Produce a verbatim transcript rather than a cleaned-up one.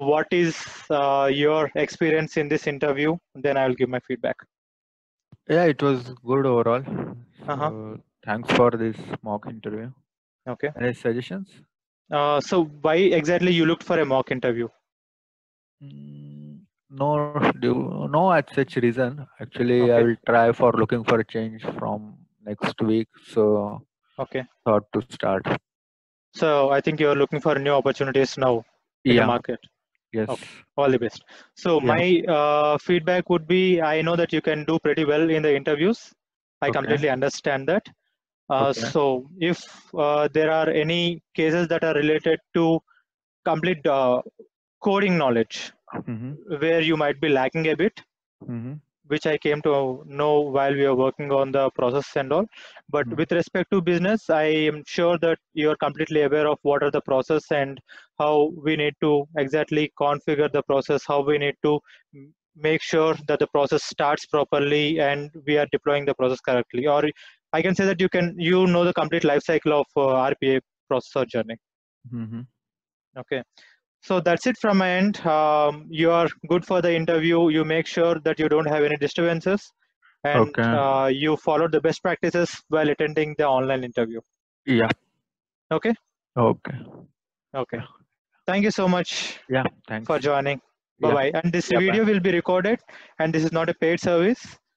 what is uh, your experience in this interview? Then I will give my feedback. Yeah, it was good overall. Uh-huh. So thanks for this mock interview. Okay. Any suggestions? Uh, so why exactly you looked for a mock interview? Mm, no, do no at such reason. Actually, I Okay. will try for looking for a change from next week. So Okay. thought to start. So I think you're looking for new opportunities now in the Yeah. market. Yes. Okay. All the best. So Yeah. my uh, feedback would be, I know that you can do pretty well in the interviews. I Okay. completely understand that. Uh, Okay. so if uh, there are any cases that are related to complete uh, coding knowledge Mm-hmm. where you might be lacking a bit, Mm-hmm. which I came to know while we are working on the process and all. But Mm-hmm. with respect to business, I am sure that you are completely aware of what are the process and how we need to exactly configure the process, how we need to m- make sure that the process starts properly and we are deploying the process correctly. Or I can say that you can you know the complete life cycle of uh, R P A process or journey. Mm-hmm. Okay. So that's it from my end. Um, you are good for the interview. You make sure that you don't have any disturbances and Okay. uh, you follow the best practices while attending the online interview. Yeah. Okay? Okay. Okay. Yeah. Thank you so much Yeah. for Thanks. joining. Bye Yeah. bye. And this Yeah. Bye. video will be recorded and this is not a paid service.